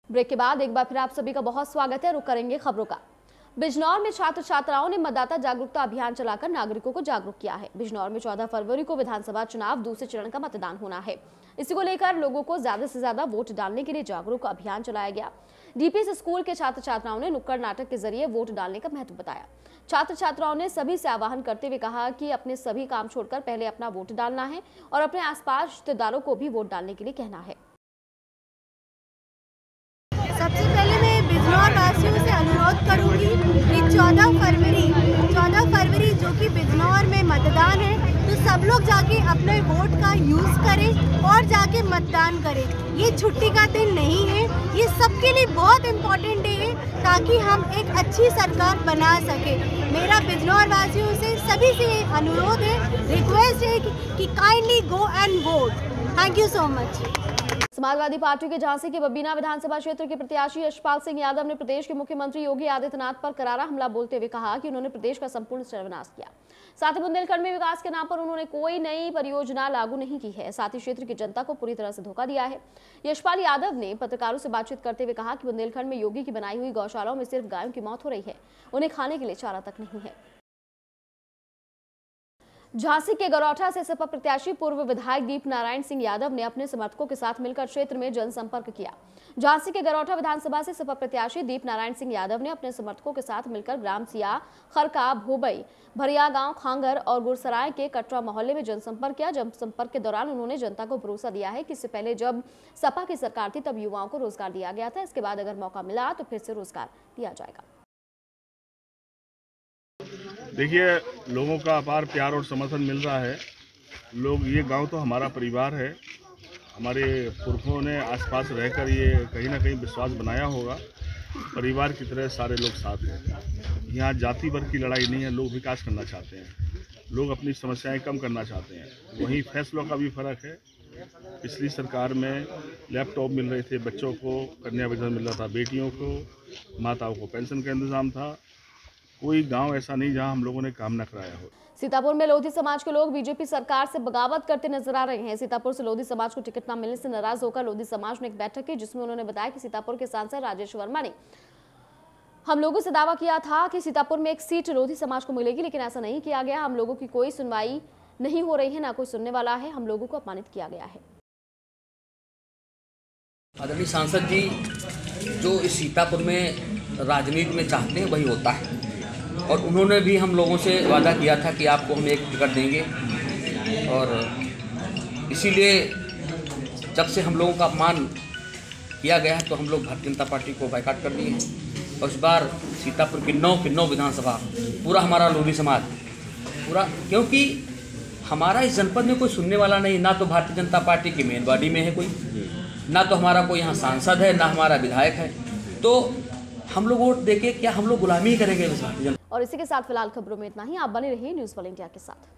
Break के बाद एक बार फिर आप सभी का बहुत स्वागत है। रुक करेंगे खबरों का। बिजनौर में छात्र छात्राओं ने मतदाता जागरूकता अभियान चलाकर नागरिकों को जागरूक किया है। बिजनौर में 14 फरवरी को विधानसभा चुनाव दूसरे चरण का मतदान होना है। इसी को लेकर लोगों को ज्यादा से ज्यादा वोट डालने के लिए जागरूक अभियान चलाया गया। डीपीएस स्कूल के छात्र छात्राओं ने नुक्कड़ नाटक के जरिए वोट डालने का महत्व बताया। छात्र छात्राओं ने सभी से आह्वान करते हुए कहा कि अपने सभी काम छोड़कर पहले अपना वोट डालना है और अपने आसपास रिश्तेदारों को भी वोट डालने के लिए कहना है। सबसे पहले मैं बिजनौर वासियों से अनुरोध करूंगी कि 14 फरवरी जो कि बिजनौर में मतदान है, तो सब लोग जाके अपने वोट का यूज़ करें और जाके मतदान करें। ये छुट्टी का दिन नहीं है, ये सबके लिए बहुत इम्पोर्टेंट डे है ताकि हम एक अच्छी सरकार बना सके। मेरा बिजनौर वासियों से सभी से अनुरोध है, रिक्वेस्ट है कि kindly go and vote. Thank you so much. Samajwadi Party के झांसी के बबीना विधानसभा क्षेत्र के प्रत्याशी यशपाल सिंह यादव ने प्रदेश के मुख्यमंत्री योगी आदित्यनाथ पर करारा हमला बोलते हुए कहा कि उन्होंने प्रदेश का संपूर्ण सर्वनाश किया। साथ ही बुंदेलखंड में विकास के नाम पर उन्होंने कोई नई परियोजना लागू नहीं की है, साथ ही क्षेत्र की जनता को पूरी तरह से धोखा दिया है। यशपाल यादव ने पत्रकारों से बातचीत करते हुए कहा कि बुंदेलखंड में योगी की बनाई हुई गौशालाओं में सिर्फ गायों की मौत हो रही है, उन्हें खाने के लिए चारा तक नहीं है। झांसी के गरौठा से सपा प्रत्याशी पूर्व विधायक दीप नारायण सिंह यादव ने अपने समर्थकों के साथ मिलकर क्षेत्र में जनसंपर्क किया। झांसी के गरौठा विधानसभा से सपा प्रत्याशी दीप नारायण सिंह यादव ने अपने समर्थकों के साथ मिलकर ग्राम सिया, खरका, भोबई, भरिया गांव, खांगर और गुरसराय के कटरा मोहल्ले में जनसंपर्क किया। जनसंपर्क के दौरान उन्होंने जनता को भरोसा दिया है कि इससे पहले जब सपा की सरकार थी तब युवाओं को रोजगार दिया गया था, इसके बाद अगर मौका मिला तो फिर से रोजगार दिया जाएगा। देखिए, लोगों का अपार प्यार और समर्थन मिल रहा है। लोग, ये गांव तो हमारा परिवार है, हमारे पुरखों ने आसपास रहकर ये कहीं ना कहीं विश्वास बनाया होगा। परिवार की तरह सारे लोग साथ हैं। यहाँ जाति वर्ग की लड़ाई नहीं है, लोग विकास करना चाहते हैं, लोग अपनी समस्याएं कम करना चाहते हैं। वहीं फैसलों का भी फर्क है। पिछली सरकार में लैपटॉप मिल रहे थे, बच्चों को कन्या विधवा मिल रहा था, बेटियों को, माताओं को पेंशन का इंतजाम था। कोई गांव ऐसा नहीं जहां हम लोगों ने काम न कराया हो। सीतापुर में लोधी समाज के लोग बीजेपी सरकार से बगावत करते नजर आ रहे हैं। सीतापुर से लोधी समाज को टिकट न मिलने से नाराज होकर लोधी समाज ने एक बैठक की, जिसमें उन्होंने बताया कि सीतापुर के सांसद राजेश वर्मा ने हम लोगों से दावा किया था कि सीतापुर में एक सीट लोधी समाज को मिलेगी, लेकिन ऐसा नहीं किया गया। हम लोगों की कोई सुनवाई नहीं हो रही है, ना कोई सुनने वाला है। हम लोगों को अपमानित किया गया है। आदरणीय सांसद जी जो इस सीतापुर में राजनीति में चाहते हैं वही होता है, और उन्होंने भी हम लोगों से वादा किया था कि आपको हम एक टिकट देंगे, और इसीलिए जब से हम लोगों का अपमान किया गया है तो हम लोग भारतीय जनता पार्टी को बायकॉट कर दिए हैं। और इस बार सीतापुर की 9 विधानसभा पूरा हमारा लोधी समाज पूरा, क्योंकि हमारा इस जनपद में कोई सुनने वाला नहीं, ना तो भारतीय जनता पार्टी की मेन बॉडी में है कोई, ना तो हमारा कोई यहाँ सांसद है, ना हमारा विधायक है। तो हम लोग वोट देके क्या हम लोग गुलामी करेंगे? और इसी के साथ फिलहाल खबरों में इतना ही। आप बने रहिए न्यूज़ 1 इंडिया के साथ।